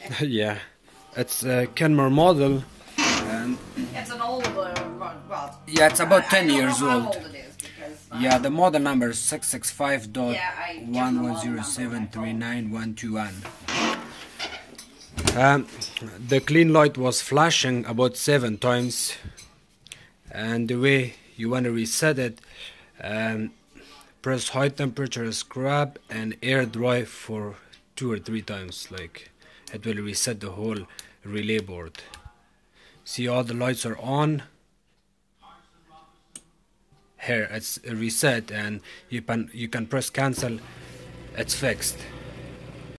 Yeah, it's a Kenmore model. And it's an old well, yeah, it's about 10 I don't years know how old. it is because Yeah, the model number is 665.110739.121. The clean light was flashing about 7 times, and the way you want to reset it, press high temperature scrub and air dry for 2 or 3 times. Like, it will reset the whole relay board. See, all the lights are on. Here it's reset, and you can press cancel. It's fixed.